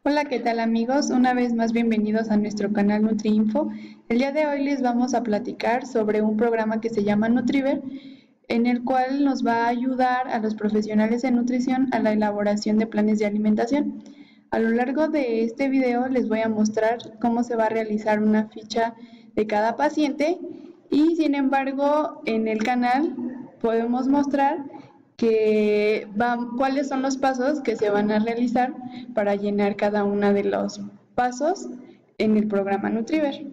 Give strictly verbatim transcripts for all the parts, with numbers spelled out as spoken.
Hola, ¿qué tal amigos? Una vez más bienvenidos a nuestro canal NutriInfo. El día de hoy les vamos a platicar sobre un programa que se llama Nutriver, en el cual nos va a ayudar a los profesionales de nutrición a la elaboración de planes de alimentación. A lo largo de este video les voy a mostrar cómo se va a realizar una ficha de cada paciente y sin embargo en el canal podemos mostrar que va, cuáles son los pasos que se van a realizar para llenar cada uno de los pasos en el programa Nutriver.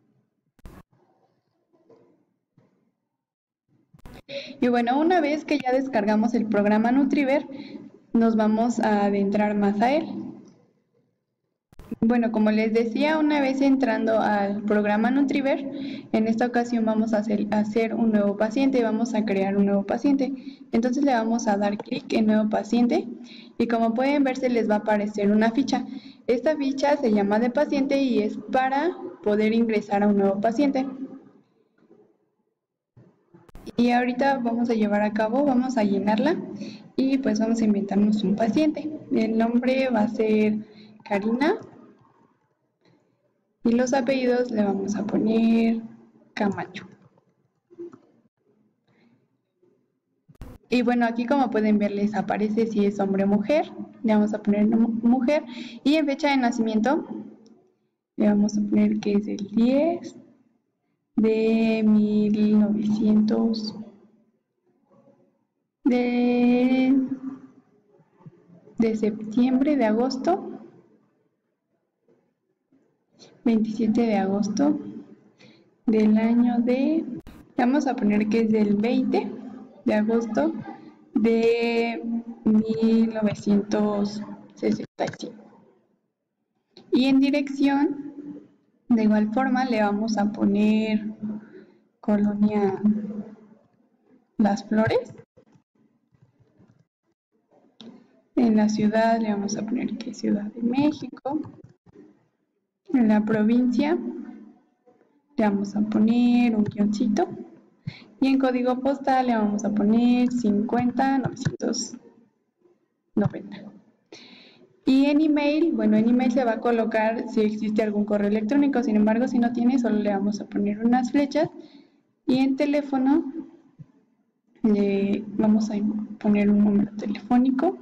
Y bueno, una vez que ya descargamos el programa Nutriver, nos vamos a adentrar más a él. Bueno, como les decía, una vez entrando al programa Nutriver, en esta ocasión vamos a hacer, a hacer un nuevo paciente y vamos a crear un nuevo paciente. Entonces le vamos a dar clic en nuevo paciente y como pueden ver se les va a aparecer una ficha. Esta ficha se llama de paciente y es para poder ingresar a un nuevo paciente. Y ahorita vamos a llevar a cabo, vamos a llenarla y pues vamos a inventarnos un paciente. El nombre va a ser Karina. Y los apellidos le vamos a poner Camacho. Y bueno, aquí como pueden ver les aparece si es hombre o mujer. Le vamos a poner mujer. Y en fecha de nacimiento le vamos a poner que es el diez de mil novecientos. De, de septiembre, de agosto. veintisiete de agosto del año de, vamos a poner que es del veinte de agosto de mil novecientos sesenta y cinco. Y en dirección, de igual forma, le vamos a poner Colonia Las Flores. En la ciudad le vamos a poner que es Ciudad de México. En la provincia le vamos a poner un guioncito y en código postal le vamos a poner cincuenta novecientos noventa. Y en email, bueno, en email se va a colocar si existe algún correo electrónico, sin embargo si no tiene solo le vamos a poner unas flechas y en teléfono le vamos a poner un número telefónico.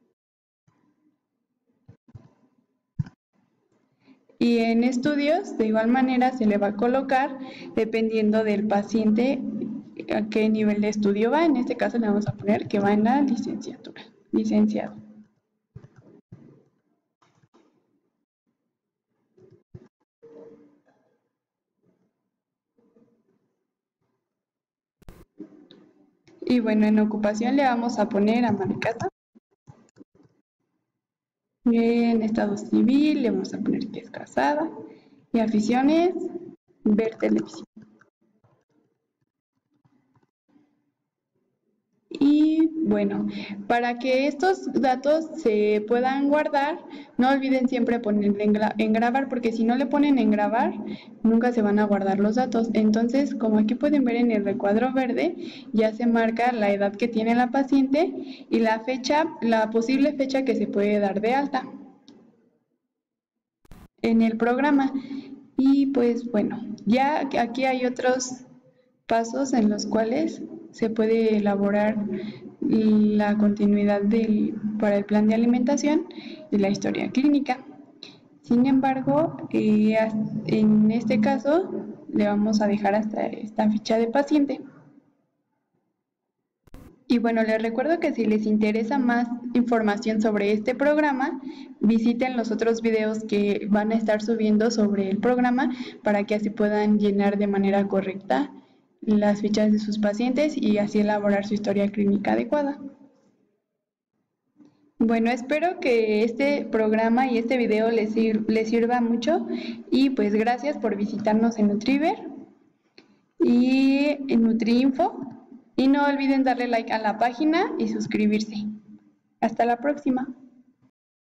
Y en estudios, de igual manera, se le va a colocar dependiendo del paciente a qué nivel de estudio va. En este caso le vamos a poner que va en la licenciatura, licenciado. Y bueno, en ocupación le vamos a poner ama de casa. En estado civil le vamos a poner que es casada. Y aficiones, ver televisión. Y bueno, para que estos datos se puedan guardar, no olviden siempre ponerle en, gra en grabar, porque si no le ponen en grabar, nunca se van a guardar los datos. Entonces, como aquí pueden ver en el recuadro verde, ya se marca la edad que tiene la paciente y la fecha, la posible fecha que se puede dar de alta en el programa. Y pues bueno, ya aquí hay otros pasos en los cuales se puede elaborar la continuidad del, para el plan de alimentación y la historia clínica. Sin embargo, eh, en este caso le vamos a dejar hasta esta ficha de paciente. Y bueno, les recuerdo que si les interesa más información sobre este programa, visiten los otros videos que van a estar subiendo sobre el programa para que así puedan llenar de manera correcta las fichas de sus pacientes y así elaborar su historia clínica adecuada. Bueno, espero que este programa y este video les, sir les sirva mucho y pues gracias por visitarnos en Nutriver y en NutriInfo. Y no olviden darle like a la página y suscribirse. Hasta la próxima.